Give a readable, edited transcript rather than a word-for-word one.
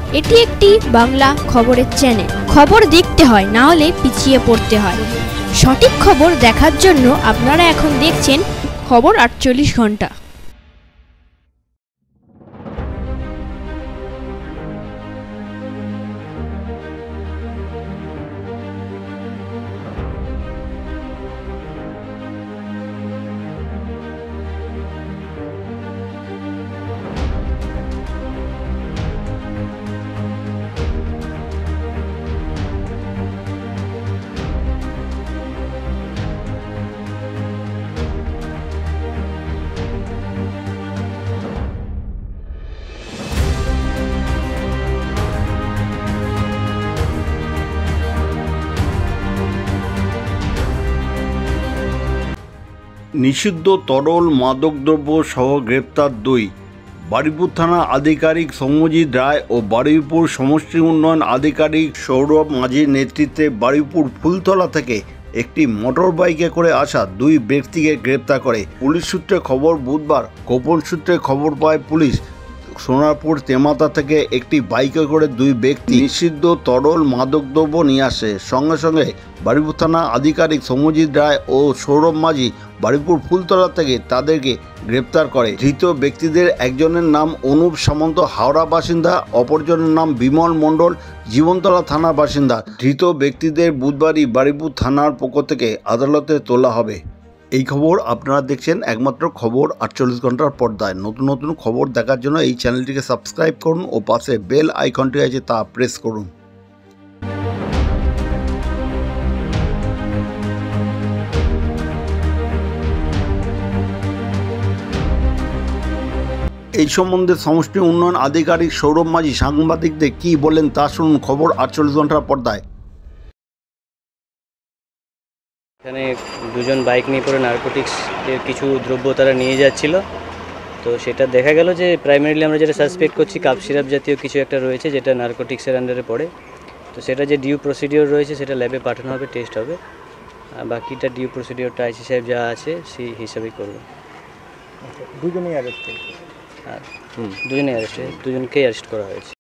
এটি একটি বাংলা খবরের চ্যানেল। খবর দেখতে হয়, না হলে পিছিয়ে পড়তে হয়। সঠিক খবর দেখার জন্য আপনারা এখন দেখছেন খবর 48 ঘন্টা। নিষিদ্ধ তরল মাদকদ্রব্য সহ গ্রেপ্তার 2। বারুইপুর থানা আধিকারিক সৌম্যজিৎ রায় ও বারুইপুর সমষ্টি উন্নয়ন আধিকারিক সৌরভ মাঝির নেতৃত্বে বারুইপুর ফুলতলা থেকে একটি মোটর বাইকে করে আসা 2 ব্যক্তিকে গ্রেপ্তার করে পুলিশ সূত্রে খবর। বুধবার গোপন সূত্রে খবর পায় পুলিশ, সোনারপুর তেমাতা থেকে একটি বাইকে করে 2 ব্যক্তি নিষিদ্ধ তরল মাদকদ্রব্য নিয়ে আসে। সঙ্গে সঙ্গে বারুইপুর থানা আধিকারিক সৌম্যজিৎ রায় ও সৌরভ মাঝি বারুইপুর ফুলতলা থেকে তাদেরকে গ্রেপ্তার করে। ধৃত ব্যক্তিদের একজনের নাম অনুপ সামন্ত, হাওড়া বাসিন্দা, অপরজনের নাম বিমল মণ্ডল, জীবনতলা থানার বাসিন্দা। ধৃত ব্যক্তিদের বুধবারই বারুইপুর থানার পক্ষ থেকে আদালতে তোলা হবে। এই খবর আপনারা দেখছেন একমাত্র খবর 48 ঘন্টার পর্দায়। নতুন নতুন খবর দেখার জন্য এই চ্যানেলটিকে সাবস্ক্রাইব করুন ও পাশে বেল আইকনটি আছে তা প্রেস করুন। এই সম্বন্ধে সমষ্টি উন্নয়ন আধিকারিক সৌরভ মাঝি সাংবাদিকদের কী বলেন তা শুনুন খবর 48 ঘন্টার পর্দায়। এখানে 2 জন বাইক নিয়ে পরে নার্কোটিক্সের কিছু দ্রব্য তারা নিয়ে যাচ্ছিল। তো সেটা দেখা গেল যে প্রাইমারিলি আমরা যেটা সাসপেক্ট করছি কাপ সিরাপ জাতীয় কিছু একটা রয়েছে যেটা নার্কোটিক্সের আন্ডারে পড়ে। তো সেটা যে ডিউ প্রসিডিওর রয়েছে সেটা ল্যাবে পাঠানো হবে, টেস্ট হবে। আর বাকিটা ডিউ প্রসিডিওরটা আইসি সাহেব যা আছে সেই হিসাবেই করবে। দুজনেই অ্যারেস্ট হয়েছে। আর দুজনেই অ্যারেস্ট হয়েছে, 2জনকেই অ্যারেস্ট করা হয়েছে।